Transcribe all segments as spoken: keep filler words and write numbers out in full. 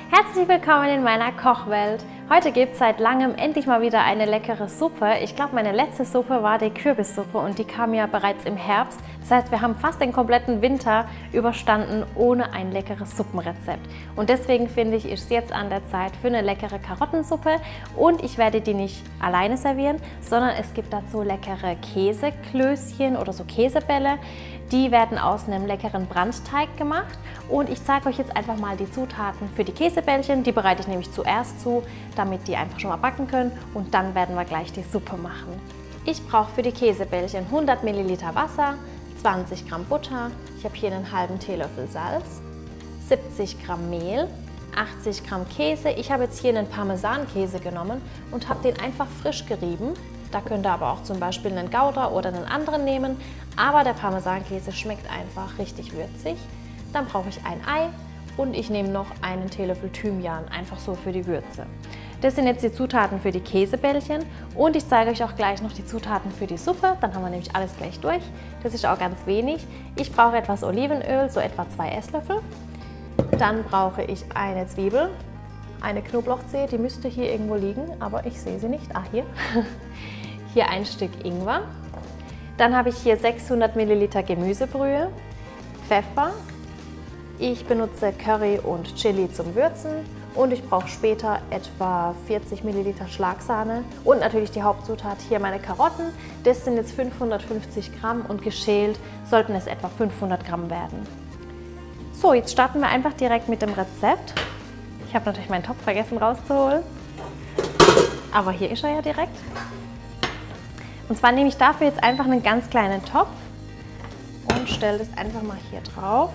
Herzlich willkommen in meiner Kochwelt. Heute gibt es seit langem endlich mal wieder eine leckere Suppe. Ich glaube, meine letzte Suppe war die Kürbissuppe und die kam ja bereits im Herbst. Das heißt, wir haben fast den kompletten Winter überstanden ohne ein leckeres Suppenrezept. Und deswegen finde ich, ist es jetzt an der Zeit für eine leckere Karottensuppe. Und ich werde die nicht alleine servieren, sondern es gibt dazu leckere Käseklößchen oder so Käsebälle. Die werden aus einem leckeren Brandteig gemacht. Und ich zeige euch jetzt einfach mal die Zutaten für die Käsebällchen. Die bereite ich nämlich zuerst zu, damit die einfach schon mal backen können. Und dann werden wir gleich die Suppe machen. Ich brauche für die Käsebällchen hundert Milliliter Wasser, zwanzig Gramm Butter, ich habe hier einen halben Teelöffel Salz, siebzig Gramm Mehl, achtzig Gramm Käse. Ich habe jetzt hier einen Parmesankäse genommen und habe den einfach frisch gerieben. Da könnt ihr aber auch zum Beispiel einen Gouda oder einen anderen nehmen. Aber der Parmesankäse schmeckt einfach richtig würzig. Dann brauche ich ein Ei und ich nehme noch einen Teelöffel Thymian, einfach so für die Würze. Das sind jetzt die Zutaten für die Käsebällchen und ich zeige euch auch gleich noch die Zutaten für die Suppe. Dann haben wir nämlich alles gleich durch. Das ist auch ganz wenig. Ich brauche etwas Olivenöl, so etwa zwei Esslöffel. Dann brauche ich eine Zwiebel, eine Knoblauchzehe, die müsste hier irgendwo liegen, aber ich sehe sie nicht. Ah, hier. Hier ein Stück Ingwer. Dann habe ich hier sechshundert Milliliter Gemüsebrühe, Pfeffer. Ich benutze Curry und Chili zum Würzen und ich brauche später etwa vierzig Milliliter Schlagsahne und natürlich die Hauptzutat hier meine Karotten. Das sind jetzt fünfhundertfünfzig Gramm und geschält sollten es etwa fünfhundert Gramm werden. So, jetzt starten wir einfach direkt mit dem Rezept. Ich habe natürlich meinen Topf vergessen rauszuholen, aber hier ist er ja direkt. Und zwar nehme ich dafür jetzt einfach einen ganz kleinen Topf und stelle das einfach mal hier drauf.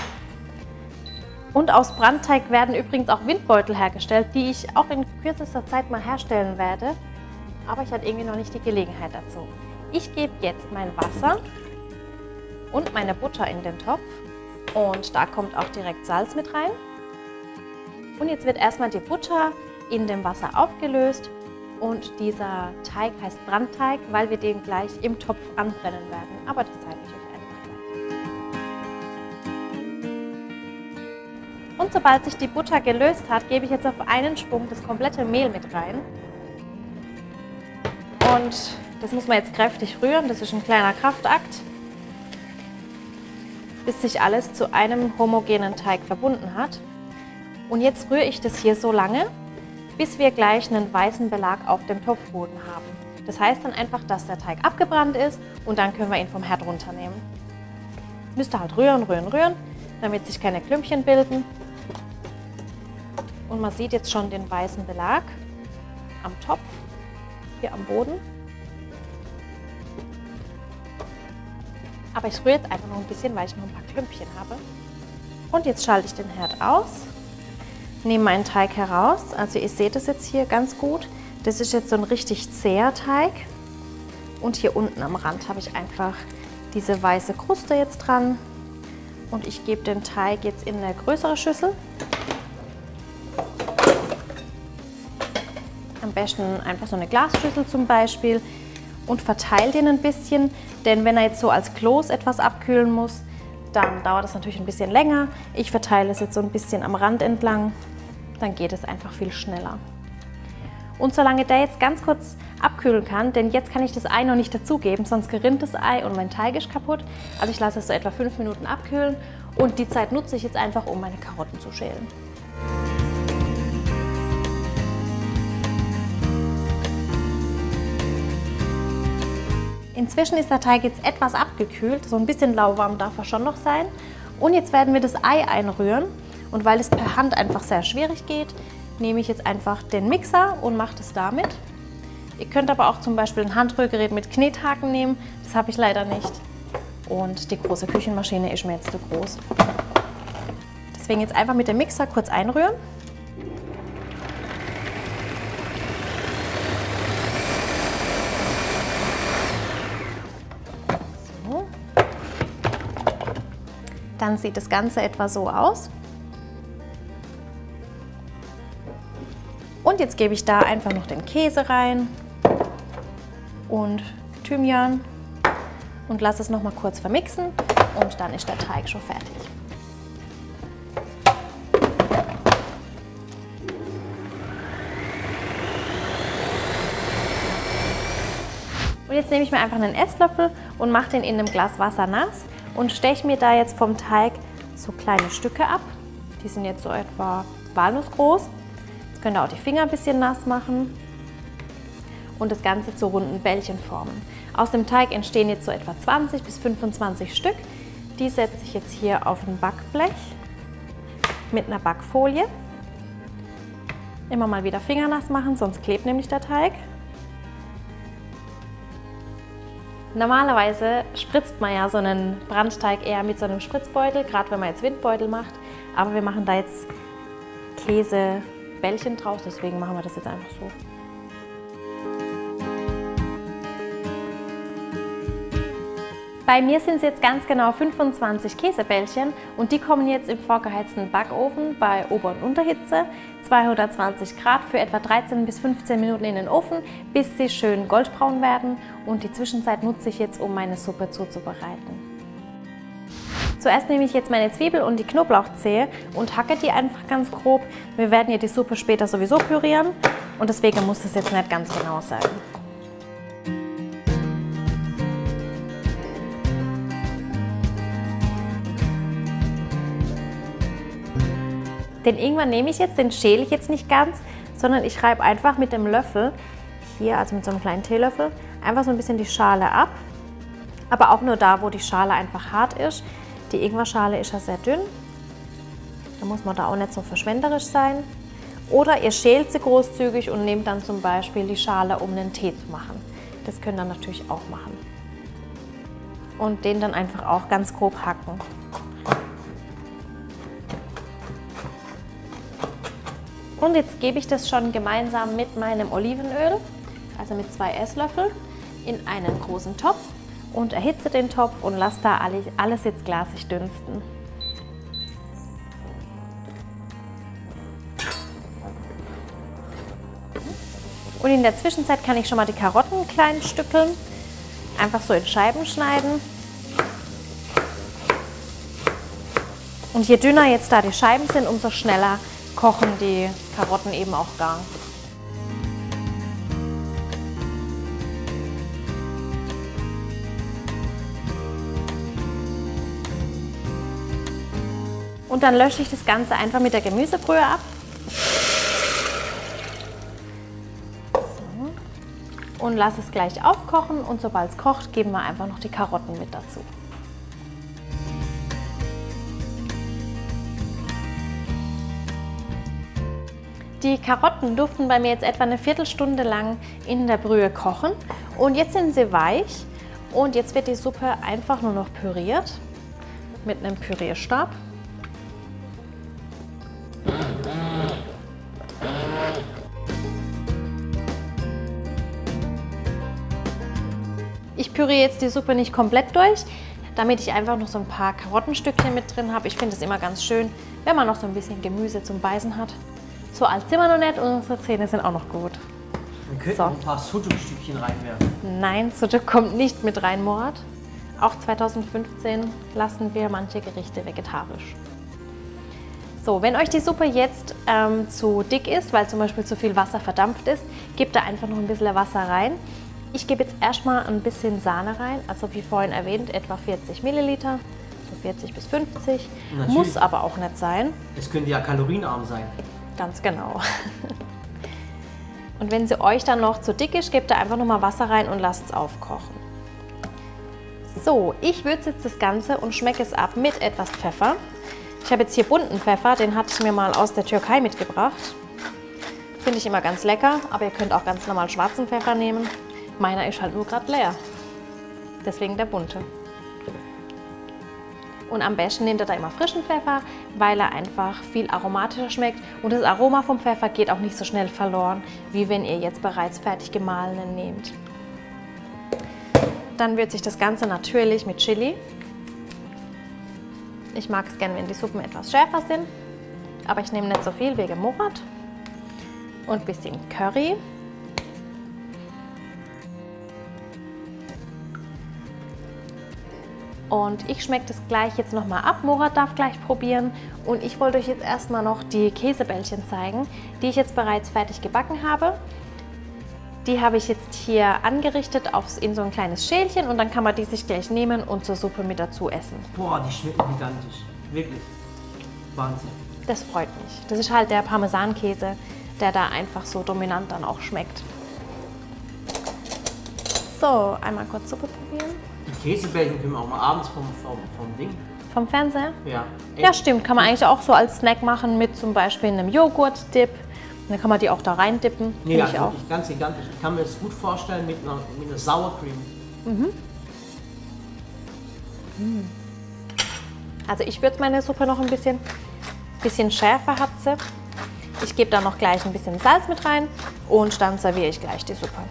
Und aus Brandteig werden übrigens auch Windbeutel hergestellt, die ich auch in kürzester Zeit mal herstellen werde. Aber ich hatte irgendwie noch nicht die Gelegenheit dazu. Ich gebe jetzt mein Wasser und meine Butter in den Topf. Und da kommt auch direkt Salz mit rein. Und jetzt wird erstmal die Butter in dem Wasser aufgelöst. Und dieser Teig heißt Brandteig, weil wir den gleich im Topf anbrennen werden. Aber das zeige ich euch einfach gleich. Und sobald sich die Butter gelöst hat, gebe ich jetzt auf einen Schwung das komplette Mehl mit rein. Und das muss man jetzt kräftig rühren, das ist ein kleiner Kraftakt, bis sich alles zu einem homogenen Teig verbunden hat. Und jetzt rühre ich das hier so lange, bis wir gleich einen weißen Belag auf dem Topfboden haben. Das heißt dann einfach, dass der Teig abgebrannt ist und dann können wir ihn vom Herd runternehmen. Müsst ihr halt rühren, rühren, rühren, damit sich keine Klümpchen bilden. Und man sieht jetzt schon den weißen Belag am Topf, hier am Boden. Aber ich rühre jetzt einfach noch ein bisschen, weil ich noch ein paar Klümpchen habe. Und jetzt schalte ich den Herd aus. Nehme meinen Teig heraus, also ihr seht es jetzt hier ganz gut. Das ist jetzt so ein richtig zäher Teig. Und hier unten am Rand habe ich einfach diese weiße Kruste jetzt dran. Und ich gebe den Teig jetzt in eine größere Schüssel. Am besten einfach so eine Glasschüssel zum Beispiel. Und verteile den ein bisschen, denn wenn er jetzt so als Kloß etwas abkühlen muss, dann dauert es natürlich ein bisschen länger. Ich verteile es jetzt so ein bisschen am Rand entlang. Dann geht es einfach viel schneller. Und solange der jetzt ganz kurz abkühlen kann, denn jetzt kann ich das Ei noch nicht dazugeben, sonst gerinnt das Ei und mein Teig ist kaputt. Also ich lasse es so etwa fünf Minuten abkühlen und die Zeit nutze ich jetzt einfach, um meine Karotten zu schälen. Inzwischen ist der Teig jetzt etwas abgekühlt, so ein bisschen lauwarm darf er schon noch sein. Und jetzt werden wir das Ei einrühren. Und weil es per Hand einfach sehr schwierig geht, nehme ich jetzt einfach den Mixer und mache das damit. Ihr könnt aber auch zum Beispiel ein Handrührgerät mit Knethaken nehmen, das habe ich leider nicht. Und die große Küchenmaschine ist mir jetzt zu groß. Deswegen jetzt einfach mit dem Mixer kurz einrühren. So. Dann sieht das Ganze etwa so aus. Und jetzt gebe ich da einfach noch den Käse rein und Thymian und lasse es noch mal kurz vermixen und dann ist der Teig schon fertig. Und jetzt nehme ich mir einfach einen Esslöffel und mache den in einem Glas Wasser nass und steche mir da jetzt vom Teig so kleine Stücke ab. Die sind jetzt so etwa walnussgroß. Jetzt könnt ihr auch die Finger ein bisschen nass machen und das Ganze zu runden Bällchen formen. Aus dem Teig entstehen jetzt so etwa zwanzig bis fünfundzwanzig Stück. Die setze ich jetzt hier auf ein Backblech mit einer Backfolie. Immer mal wieder Finger nass machen, sonst klebt nämlich der Teig. Normalerweise spritzt man ja so einen Brandteig eher mit so einem Spritzbeutel, gerade wenn man jetzt Windbeutel macht. Aber wir machen da jetzt Käsebällchen draus, deswegen machen wir das jetzt einfach so. Bei mir sind es jetzt ganz genau fünfundzwanzig Käsebällchen und die kommen jetzt im vorgeheizten Backofen bei Ober- und Unterhitze, zweihundertzwanzig Grad für etwa dreizehn bis fünfzehn Minuten in den Ofen, bis sie schön goldbraun werden, und die Zwischenzeit nutze ich jetzt, um meine Suppe zuzubereiten. Zuerst nehme ich jetzt meine Zwiebel und die Knoblauchzehe und hacke die einfach ganz grob. Wir werden ja die Suppe später sowieso pürieren und deswegen muss es jetzt nicht ganz genau sein. Den Ingwer nehme ich jetzt, den schäle ich jetzt nicht ganz, sondern ich reibe einfach mit dem Löffel, hier, also mit so einem kleinen Teelöffel, einfach so ein bisschen die Schale ab. Aber auch nur da, wo die Schale einfach hart ist. Die Ingwerschale ist ja sehr dünn, da muss man da auch nicht so verschwenderisch sein. Oder ihr schält sie großzügig und nehmt dann zum Beispiel die Schale, um einen Tee zu machen. Das könnt ihr natürlich auch machen. Und den dann einfach auch ganz grob hacken. Und jetzt gebe ich das schon gemeinsam mit meinem Olivenöl, also mit zwei Esslöffeln, in einen großen Topf und erhitze den Topf und lasse da alles jetzt glasig dünsten. Und in der Zwischenzeit kann ich schon mal die Karotten klein stückeln, einfach so in Scheiben schneiden. Und je dünner jetzt da die Scheiben sind, umso schneller kochen die Karotten eben auch gar. Und dann lösche ich das Ganze einfach mit der Gemüsebrühe ab. So. Und lasse es gleich aufkochen und sobald es kocht, geben wir einfach noch die Karotten mit dazu. Die Karotten durften bei mir jetzt etwa eine Viertelstunde lang in der Brühe kochen und jetzt sind sie weich und jetzt wird die Suppe einfach nur noch püriert mit einem Pürierstab. Ich püriere jetzt die Suppe nicht komplett durch, damit ich einfach noch so ein paar Karottenstückchen mit drin habe. Ich finde es immer ganz schön, wenn man noch so ein bisschen Gemüse zum Beißen hat. So alt sind wir noch nicht und unsere Zähne sind auch noch gut. Wir könnten so. noch ein paar Sucuk-Stückchen reinwerfen. Nein, Sucuk kommt nicht mit rein, Murat. Auch zweitausendfünfzehn lassen wir manche Gerichte vegetarisch. So, wenn euch die Suppe jetzt ähm, zu dick ist, weil zum Beispiel zu viel Wasser verdampft ist, gebt da einfach noch ein bisschen Wasser rein. Ich gebe jetzt erstmal ein bisschen Sahne rein, also wie vorhin erwähnt, etwa vierzig Milliliter, so vierzig bis fünfzig. Natürlich. Muss aber auch nicht sein. Es könnte ja kalorienarm sein. Ganz genau. Und wenn sie euch dann noch zu dick ist, gebt da einfach noch mal Wasser rein und lasst es aufkochen. So, ich würze jetzt das Ganze und schmecke es ab mit etwas Pfeffer. Ich habe jetzt hier bunten Pfeffer, den hatte ich mir mal aus der Türkei mitgebracht. Finde ich immer ganz lecker, aber ihr könnt auch ganz normal schwarzen Pfeffer nehmen. Meiner ist halt nur gerade leer, deswegen der bunte. Und am besten nehmt ihr da immer frischen Pfeffer, weil er einfach viel aromatischer schmeckt. Und das Aroma vom Pfeffer geht auch nicht so schnell verloren, wie wenn ihr jetzt bereits fertig gemahlenen nehmt. Dann würze ich das Ganze natürlich mit Chili. Ich mag es gerne, wenn die Suppen etwas schärfer sind, aber ich nehme nicht so viel wegen Murat. Und ein bisschen Curry. Und ich schmecke das gleich jetzt nochmal ab. Murat darf gleich probieren. Und ich wollte euch jetzt erstmal noch die Käsebällchen zeigen, die ich jetzt bereits fertig gebacken habe. Die habe ich jetzt hier angerichtet aufs, in so ein kleines Schälchen und dann kann man die sich gleich nehmen und zur Suppe mit dazu essen. Boah, die schmecken gigantisch. Wirklich. Wahnsinn. Das freut mich. Das ist halt der Parmesankäse, der da einfach so dominant dann auch schmeckt. So, einmal kurz Suppe probieren. Die Käsebällchen können wir auch mal abends vom, vom, vom Ding. Vom Fernseher? Ja. Ja, stimmt. Kann man eigentlich auch so als Snack machen mit zum Beispiel einem Joghurt-Dip. Dann kann man die auch da rein dippen. Nee, ich also auch. wirklich ganz gigantisch. Ich kann mir das gut vorstellen mit einer, mit einer Sour Cream. Mhm. Also ich würze meine Suppe noch ein bisschen, bisschen schärfer hat sie. Ich gebe da noch gleich ein bisschen Salz mit rein und dann serviere ich gleich die Suppe.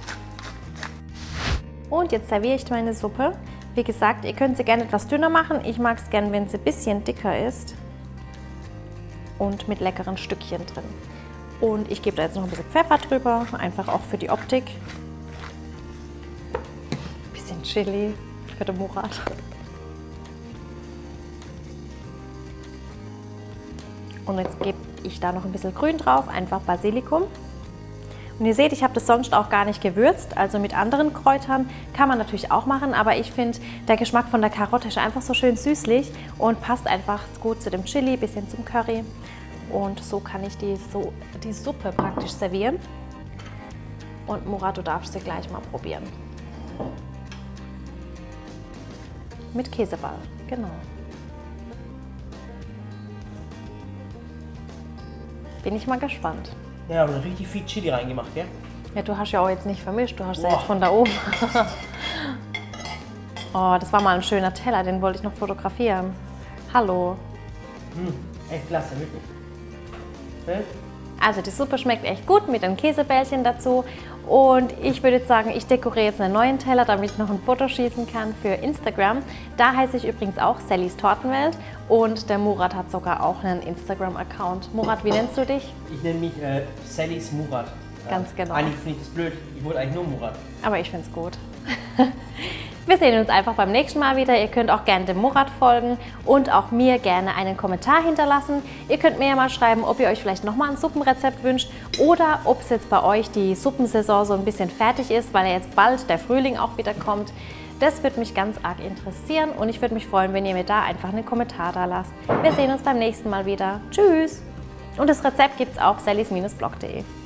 Und jetzt serviere ich meine Suppe. Wie gesagt, ihr könnt sie gerne etwas dünner machen. Ich mag es gerne, wenn sie ein bisschen dicker ist und mit leckeren Stückchen drin. Und ich gebe da jetzt noch ein bisschen Pfeffer drüber, einfach auch für die Optik. Ein bisschen Chili für den Murat. Und jetzt gebe ich da noch ein bisschen Grün drauf, einfach Basilikum. Und ihr seht, ich habe das sonst auch gar nicht gewürzt, also mit anderen Kräutern kann man natürlich auch machen, aber ich finde, der Geschmack von der Karotte ist einfach so schön süßlich und passt einfach gut zu dem Chili, ein bisschen zum Curry. Und so kann ich die, so, die Suppe praktisch servieren. Und Murat, du darfst sie gleich mal probieren. Mit Käseball, genau. Bin ich mal gespannt. Ja, aber richtig viel Chili reingemacht, gell? Ja, du hast ja auch jetzt nicht vermischt, du hast ja Boah. jetzt von da oben. Oh, das war mal ein schöner Teller, den wollte ich noch fotografieren. Hallo. Hm, echt klasse, wirklich. Hm? Also die Suppe schmeckt echt gut mit den Käsebällchen dazu. Und ich würde jetzt sagen, ich dekoriere jetzt einen neuen Teller, damit ich noch ein Foto schießen kann für Instagram. Da heiße ich übrigens auch Sallys Tortenwelt und der Murat hat sogar auch einen Instagram-Account. Murat, wie nennst du dich? Ich nenne mich äh, Sallys Murat. Ganz ja, genau. Eigentlich finde ich das blöd, ich wollte eigentlich nur Murat. Aber ich finde es gut. Wir sehen uns einfach beim nächsten Mal wieder. Ihr könnt auch gerne dem Murat folgen und auch mir gerne einen Kommentar hinterlassen. Ihr könnt mir ja mal schreiben, ob ihr euch vielleicht nochmal ein Suppenrezept wünscht oder ob es jetzt bei euch die Suppensaison so ein bisschen fertig ist, weil ja jetzt bald der Frühling auch wieder kommt. Das würde mich ganz arg interessieren und ich würde mich freuen, wenn ihr mir da einfach einen Kommentar da lasst. Wir sehen uns beim nächsten Mal wieder. Tschüss! Und das Rezept gibt es auf sallys Bindestrich blog punkt de.